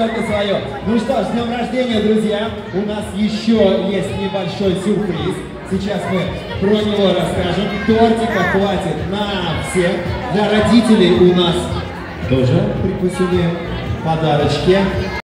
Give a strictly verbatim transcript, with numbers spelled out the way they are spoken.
только свое. Ну что ж, с днем рождения, друзья. У нас еще есть небольшой сюрприз. Сейчас мы про него расскажем. Тортика хватит на всех. Для родителей у нас тоже припасены подарочки.